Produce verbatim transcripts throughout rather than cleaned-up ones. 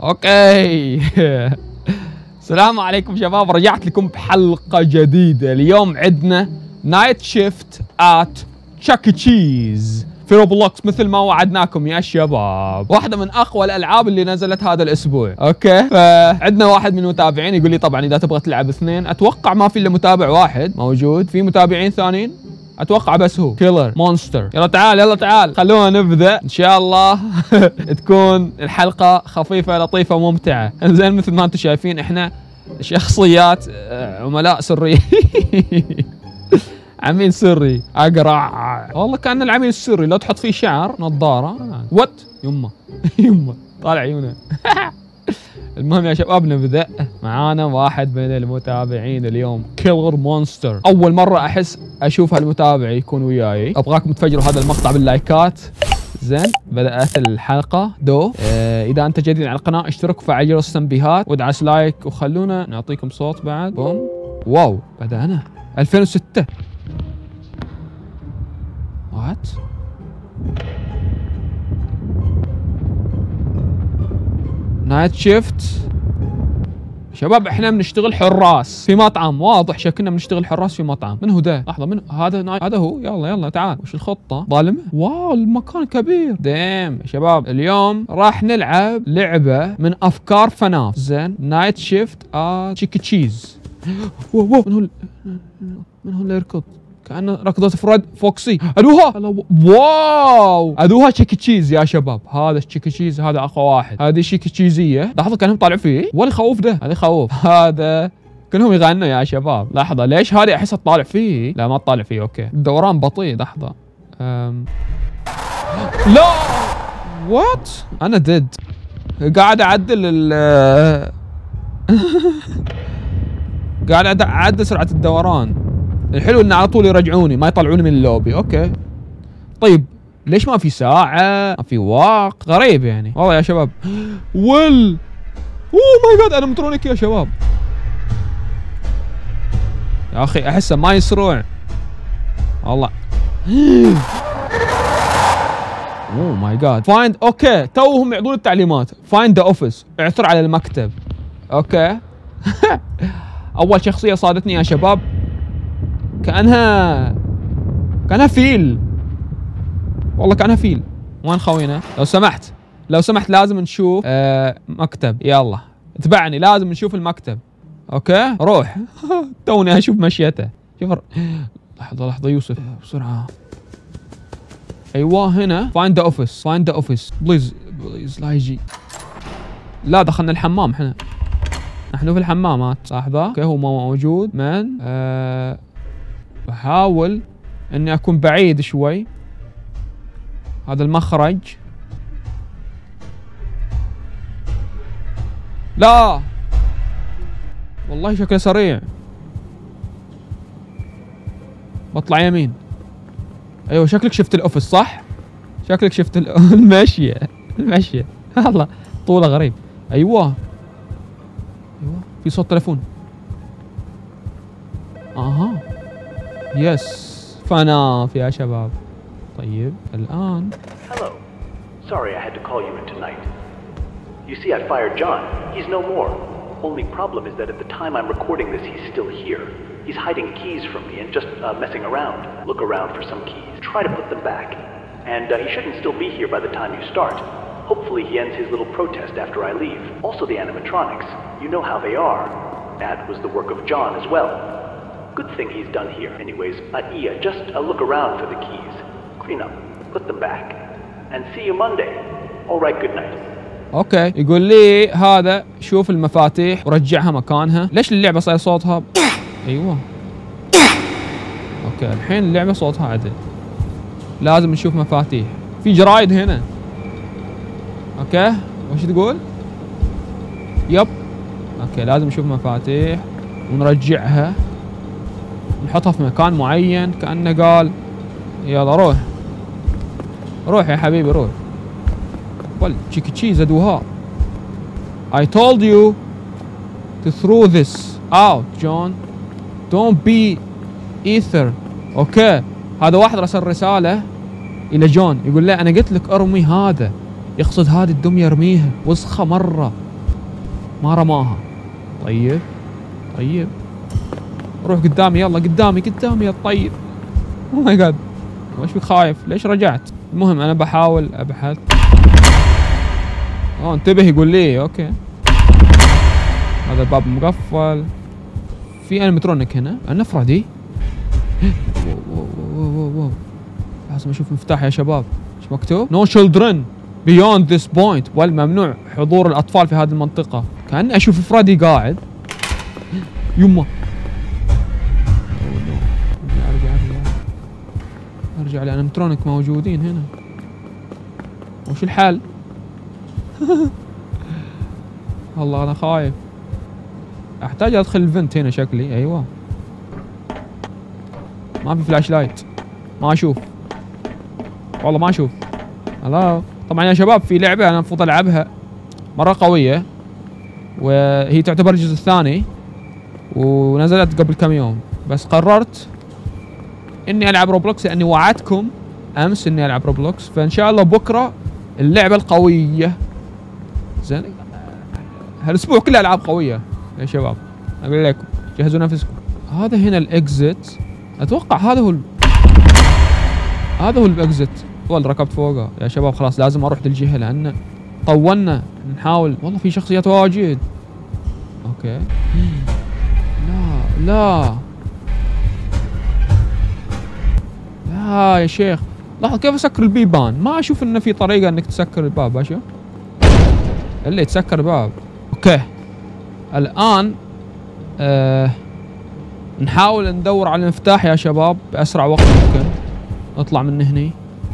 اوكي. السلام عليكم شباب، رجعت لكم بحلقة جديدة. اليوم عندنا نايت شيفت ات تشاك تشيز في روبلوكس مثل ما وعدناكم يا شباب. واحدة من اقوى الالعاب اللي نزلت هذا الاسبوع. اوكي، فعندنا واحد من المتابعين يقول لي طبعا اذا تبغى تلعب اثنين، اتوقع ما في الا متابع واحد موجود، في متابعين ثانيين اتوقع بس هو كيلر مونستر. يلا تعال يلا تعال خلونا نبدا ان شاء الله. تكون الحلقه خفيفه لطيفه ممتعه. زين مثل ما انتم شايفين احنا شخصيات عملاء سريين. عميل سري اقرع والله، كان العميل السري لو تحط فيه شعر نظاره وات يمه. يمه طالع عيونه. المهم يا شباب نبدأ. معانا واحد من المتابعين اليوم كيلر مونستر. أول مرة أحس أشوف هالمتابع يكون وياي. أبغاكم تفجروا هذا المقطع باللايكات. زين بدأت الحلقة دو. آه إذا أنت جديد على القناة اشترك وفعل جرس التنبيهات وادعس لايك، وخلونا نعطيكم صوت بعد. بوم. واو بدأنا ألفين وستة. وات نايت شيفت. شباب احنا بنشتغل حراس في مطعم، واضح شكلنا بنشتغل حراس في مطعم. من هو ده؟ لحظة، من هذا؟ نايت هذا هو. يلا يلا تعال، وش الخطة؟ ظالمة؟ واو المكان كبير. ديم يا شباب اليوم راح نلعب لعبة من افكار فناف. زين نايت شيفت اه تشيك تشيز. واو واو من هو من هو اللي يركض؟ كأنه ركضة فريد فوكسي. ادوها واو، ادوها تشيك تشيز يا شباب. هذا تشيك تشيز، هذا اقوى واحد. هذه تشيك تشيزية. لحظة كانهم طالعوا فيه. ولا خوف ده، هذا خوف. هذا كلهم يغنوا يا شباب. لحظة ليش هذه احسها تطالع فيه؟ لا ما تطالع فيه. اوكي الدوران بطيء. لحظة أم... لا وات انا ديد. قاعد اعدل ال قاعد اعدل سرعة الدوران. الحلو ان على طول يرجعوني، ما يطلعوني من اللوبي. اوكي طيب ليش ما في ساعة؟ ما في وقت؟ غريب يعني والله يا شباب. ويل اوه ماي جاد انا مترونيك يا شباب. يا اخي احسه ما يسرع والله. اوه ماي جاد فايند. اوكي توهم يعطون التعليمات. فايند ذا اوفيس، اعثر على المكتب. اوكي. اول شخصية صادتني يا شباب كأنها كأنها فيل، والله كأنها فيل. وين خوينا؟ لو سمحت لو سمحت لازم نشوف آه مكتب. يلا اتبعني، لازم نشوف المكتب. اوكي روح. توني اشوف مشيته. شوف ر... لحظة لحظة يوسف بسرعة. ايوه هنا فايند ذا اوفيس. فايند ذا اوفيس بليز بليز. لا يجي. لا دخلنا الحمام احنا. نحن في الحمامات. لحظة اوكي هو ما موجود. من آه بحاول اني اكون بعيد شوي. هذا المخرج. لا والله شكله سريع. بطلع يمين. ايوه شكلك شفت الاوفيس صح؟ شكلك شفت المشية. المشية والله طوله غريب. ايوه ايوه في صوت تلفون. اها يس فناف يا شباب. طيب الآن. Hello. Sorry I had to call you in tonight. You see I fired John. He's no more. Only problem is that at the time I'm recording this he's still here. He's hiding keys from me and just uh, messing around. Look around for some keys. Try to put them back. And uh, he shouldn't still be here by the time you start. Hopefully he ends his little protest after I leave. Also the animatronics. You know how they are. That was the work of John as well. Good thing he's done here. Anyways, uh, Ia, just uh, look around for the keys. Clean up, put them back, and see you Monday. All right, good night. اوكي يقول لي هذا شوف المفاتيح ورجعها مكانها. ليش اللعبة صاير صوتها؟ ايوه اوكي الحين اللعبة صوتها عدل. لازم نشوف مفاتيح. في جرايد هنا. اوكي وش تقول؟ يب اوكي لازم نشوف مفاتيح ونرجعها، نحطها في مكان معين كأنه قال يلا روح روح يا حبيبي روح. وال تشيك تشيز ادوها. I told you to throw this out John. Don't be ether. اوكي هذا واحد رسل رسالة الى جون يقول له انا قلت لك ارمي هذا، يقصد هذه الدمية ارميها وسخة مرة. ما رماها. طيب طيب روح قدامي يلا، قدامي قدامي يا طيب. اوه ماي جاد، وش بك خايف؟ ليش رجعت؟ المهم انا بحاول ابحث. اوه انتبه يقول لي. اوكي هذا الباب مقفل. في انيماترونيك هنا. النفردي. واو واو واو واو، لازم اشوف مفتاح يا شباب. ايش مكتوب؟ نو children beyond this point. والممنوع حضور الاطفال في هذه المنطقة. كأني اشوف فريدي قاعد. يمه ارجع ارجع ارجع الانيماترونيك موجودين هنا. وش الحل؟ والله انا خايف. احتاج ادخل الفنت هنا شكلي. ايوه ما في فلاش لايت، ما اشوف والله ما اشوف. هلا طبعا يا شباب في لعبه انا المفروض العبها مره قويه، وهي تعتبر الجزء الثاني ونزلت قبل كم يوم، بس قررت اني العب روبلوكس لاني وعدتكم امس اني العب روبلوكس. فان شاء الله بكره اللعبه القويه. زين هالاسبوع كله العاب قويه يا شباب، اقول لكم جهزوا نفسكم. هذا هنا الاكزت، اتوقع هذا هو ال... هذا هو الاكزت. والله ركبت فوقه يا شباب. خلاص لازم اروح للجهه لان طولنا نحاول. والله في شخصيات واجد. اوكي لا لا لا يا شيخ. لحظه كيف اسكر البيبان؟ ما اشوف انه في طريقه انك تسكر الباب. اشوف اللي يتسكر الباب. اوكي الان آه نحاول ندور على المفتاح يا شباب باسرع وقت ممكن. اطلع من هني.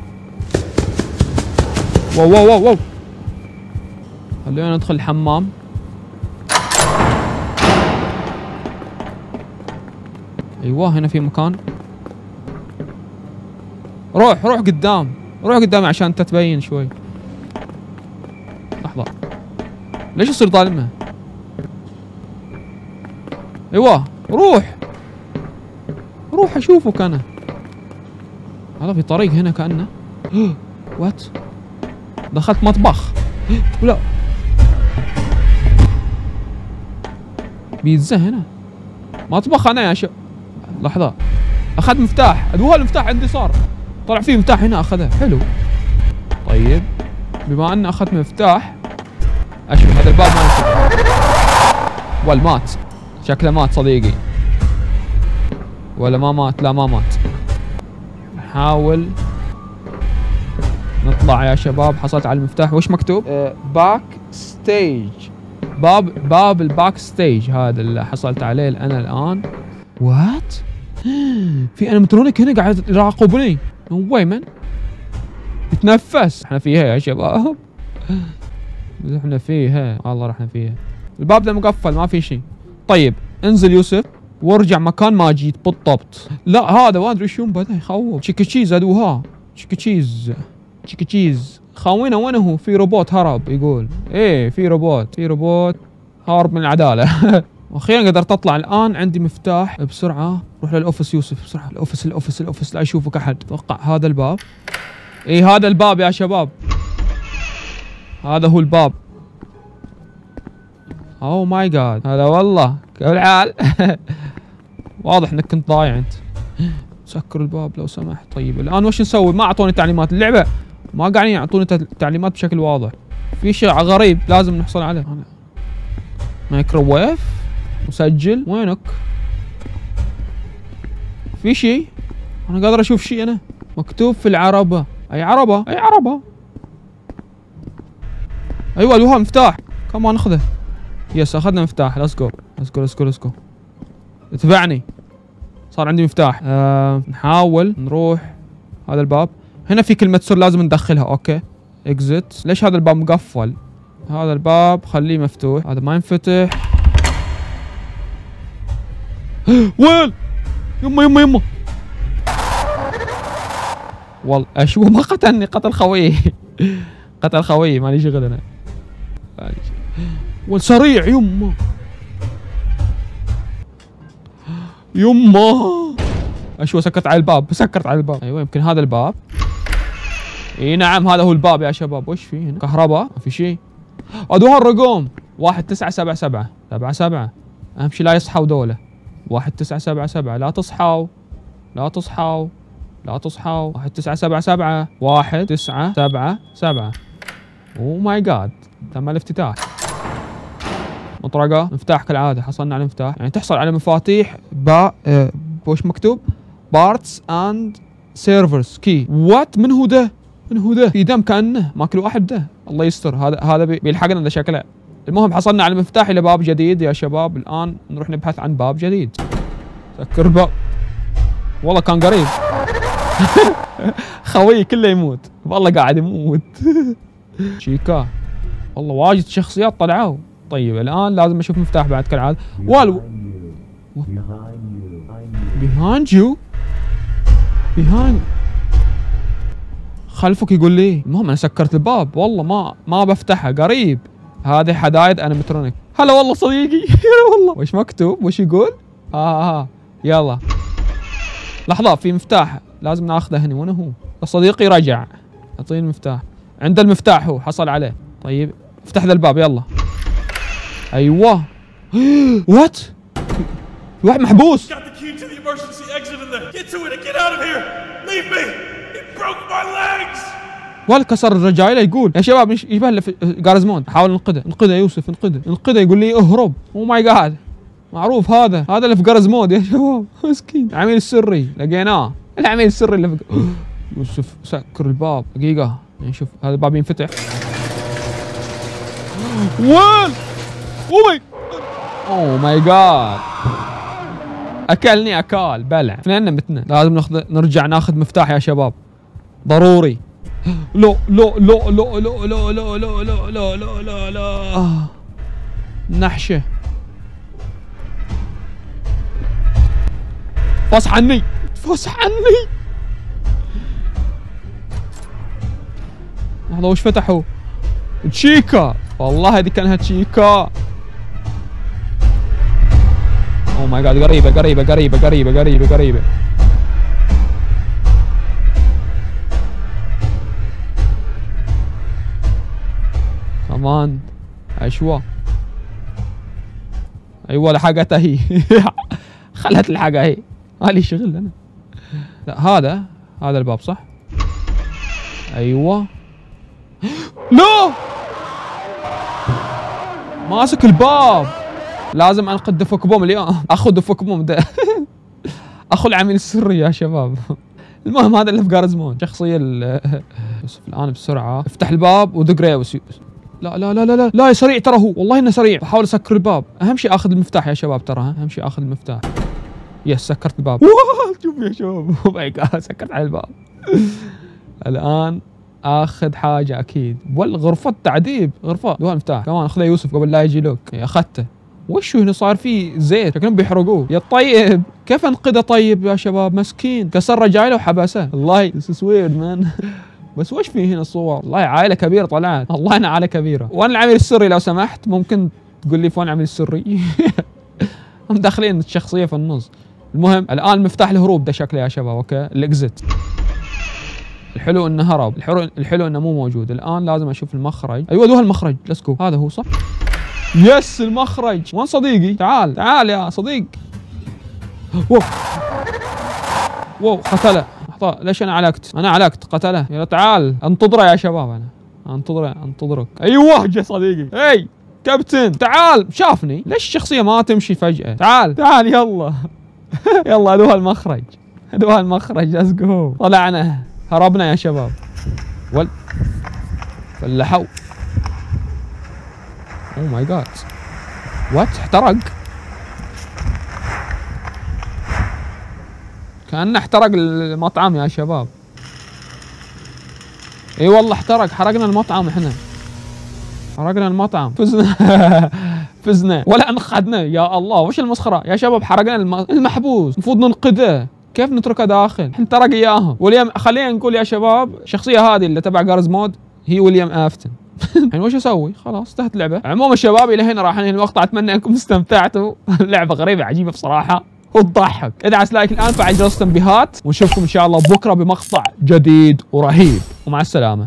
واو واو واو واو، خلينا ندخل الحمام. ايوه هنا في مكان. روح روح قدام، روح قدام عشان انت تبين شوي. لحظة ليش يصير ظالمها؟ ايوه روح روح اشوفك انا. هذا في طريق هنا كأنه. وات؟ دخلت مطبخ. لا بيتزا هنا. مطبخ انا يا شباب. لحظة اخذ مفتاح. ادوها المفتاح عندي صار. طلع فيه مفتاح هنا اخذه. حلو. طيب بما ان اخذت مفتاح اشوف هذا الباب ما يفتح. والمات شكله مات صديقي. ولا ما مات؟ لا ما مات. نحاول نطلع يا شباب. حصلت على المفتاح. وش مكتوب؟ باك ستيج. باب باب الباك ستيج هذا اللي حصلت عليه انا الان. وات؟ في انيماترونيك هنا قاعد يراقبني. نو واي مان. يتنفس. احنا فيها يا شباب. احنا فيها والله رحنا فيها. الباب ده مقفل ما في شيء. طيب انزل يوسف وارجع مكان ما جيت بالضبط. لا هذا ما ادري شو بدا يخوف. تشيكي تشيز ادوها. تشيكي تشيز تشيكي تشيز خاوينا. وين هو؟ في روبوت هرب يقول. ايه في روبوت في روبوت هارب من العداله. واخيرا قدرت اطلع. الان عندي مفتاح. بسرعه روح للاوفيس يوسف بسرعه. الاوفيس الاوفيس الاوفيس لا اشوفك احد. اتوقع هذا الباب. اي هذا الباب يا شباب. هذا هو الباب. اوه ماي جاد. هذا والله كيف الحال؟ واضح انك كنت ضايع انت. سكر الباب لو سمحت. طيب الان وش نسوي؟ ما اعطوني تعليمات. اللعبه ما قاعدين يعطوني تعليمات بشكل واضح. في شيء غريب لازم نحصل عليه. مايكروويف مسجل. وينك؟ في شيء؟ انا قادر اشوف شيء. انا مكتوب في العربة. اي عربة؟ اي عربة؟ ايوه الوها مفتاح. كمان ناخذه. يس اخذنا مفتاح. ليتس جو ليتس جو ليتس جو ليتس جو. اتبعني. صار عندي مفتاح. آه نحاول نروح هذا الباب. هنا في كلمة سر لازم ندخلها. اوكي اكزت. ليش هذا الباب مقفل؟ هذا الباب خليه مفتوح. هذا ما ينفتح. وين؟ يمه يمه يمه. والله اشو ما قتلني قتل خويه. قتل خويه مالي شغل انا. والسريع يمه يمه. اشو سكرت على الباب. سكرت على الباب. ايوه يمكن هذا الباب. اي نعم هذا هو الباب يا شباب. وش في هنا؟ كهرباء؟ ما في شيء. ادوها الرقم. واحد تسعة سبعة سبعة سبعة سبعة. اهم شي لا يصحوا دولة. واحد تسعة سبعة سبعة. لا تصحوا لا تصحوا لا تصحوا. واحد تسعة سبعة سبعة. واحد تسعة سبعة سبعة. اوه ماي جاد، تم الافتتاح. مطرقة، مفتاح كالعادة، حصلنا على مفتاح، يعني تحصل على مفاتيح با اه وش مكتوب؟ بارتس اند سيرفرز كي. وات؟ من هو ده؟ من هو ده؟ في دم كأنه ماكل واحد ده. الله يستر، هذا هذا بيلحقنا ذا شكله. المهم حصلنا على مفتاح الى باب جديد يا شباب. الان نروح نبحث عن باب جديد. سكر الباب. والله كان قريب. خوي كله يموت، والله قاعد يموت. شيكا، والله واجد شخصيات طلعوا. طيب الان لازم اشوف مفتاح بعد كالعاده. والو behind you behind خلفك يقول لي. المهم انا سكرت الباب، والله ما ما بفتحه، قريب. هذه حدايد انيماترونيك. هلا والله صديقي. هلا والله. وش مكتوب؟ وش يقول؟ اه اه يلا لحظة، في مفتاح لازم ناخذه هنا. وين هو؟ صديقي رجع، اعطيني المفتاح. عنده المفتاح، هو حصل عليه. طيب افتح ذا الباب يلا. ايوه. وات؟ في واحد محبوس. ولا كسر الرجايله. يقول يا شباب يبان له جارزموند. حاول ننقذه انقذه يوسف انقذه انقذه. يقول لي اهرب. او ماي جاد، معروف هذا هذا اللي في جارز مود يا شباب. مسكين. العميل السري لقيناه. العميل السري اللي في يوسف. سكر الباب دقيقة نشوف هذا الباب ينفتح. وين؟ او ماي او ماي جاد، اكلني اكال بلع. اثنين متنا. لازم ناخذ نرجع ناخذ مفتاح يا شباب، ضروري. لا لا لا لا لا لا لا لا لا لا لا لا لا نحشة. فصح عني فصح عني. لحظة وش فتحوا؟ تشيكا، والله هذه كانها تشيكا. اوه ماي جاد، قريبة قريبة قريبة قريبة قريبة قريبة. كمان اشوا. ايوه لحقتها هي. خلت الحقها هي، مالي شغل انا. لا هذا هذا الباب صح؟ ايوه. لا ماسك الباب. لازم انقذ دفك بوم اليوم. اخو دفك بوم ده. اخو العميل السري يا شباب. المهم هذا اللي في جارزمون، شخصية يوسف. الان بسرعة افتح الباب ودق ريوس. لا لا لا لا لا لا سريع ترى هو، والله انه سريع. بحاول اسكر الباب. اهم شيء اخذ المفتاح يا شباب ترى. اهم شيء اخذ المفتاح. يس سكرت الباب. شوف يا شباب. او ماي جاد سكرت على الباب. الان اخذ حاجه اكيد. والغرفه تعذيب غرفه. دوها المفتاح كمان اخذه يوسف قبل لا يجي لوك. اخذته. وش هنا صار فيه زيت، شكلهم بيحرقوه. يا طيب كيف انقذه طيب يا شباب؟ مسكين كسر رجايله وحبسه. والله this is weird man. بس وش في هنا الصور؟ والله عائله كبيره طلعت. والله انا عائله كبيره. وانا العميل السري لو سمحت ممكن تقول لي فين العميل السري؟ هم داخلين الشخصيه في النص. المهم الان مفتاح الهروب ده شكله يا شباب. اوكي الاكزت. الحلو انه هرب. الحلو الحلو انه مو موجود. الان لازم اشوف المخرج. ايوه دوها المخرج. ليتس جو. هذا هو صح؟ يس المخرج. وين صديقي؟ تعال تعال يا صديق. واو واو قتله. لحظة ليش انا علقت؟ انا علقت قتله. يلا تعال انتظره يا شباب. انا انتظره انتظرك. ايوه جا صديقي. هي كابتن تعال. شافني. ليش الشخصية ما تمشي فجأة؟ تعال تعال يلا. يلا ادوها المخرج. ادوها المخرج. ليتس جو. طلعنا هربنا يا شباب. ول فلحوا. اوه ماي جاد. وات؟ احترق. كأنه احترق المطعم يا شباب. اي والله احترق. حرقنا المطعم احنا. حرقنا المطعم. فزنا. فزنا ولا انقذنا. يا الله وش المسخرة يا شباب. حرقنا الم... المحبوس. المفروض ننقذه. كيف نتركه داخل؟ انحرق اياهم. وليام خلينا نقول يا شباب الشخصية هذه اللي تبع جارز مود هي ويليام افتن. الحين وش اسوي؟ خلاص انتهت اللعبة. عموما شباب الى هنا راح انهي المقطع. اتمنى انكم استمتعتوا. لعبة غريبة عجيبة بصراحة وتضحك. ادعس لايك الان، فعل جرس التنبيهات، ونشوفكم ان شاء الله بكره بمقطع جديد ورهيب. ومع السلامة.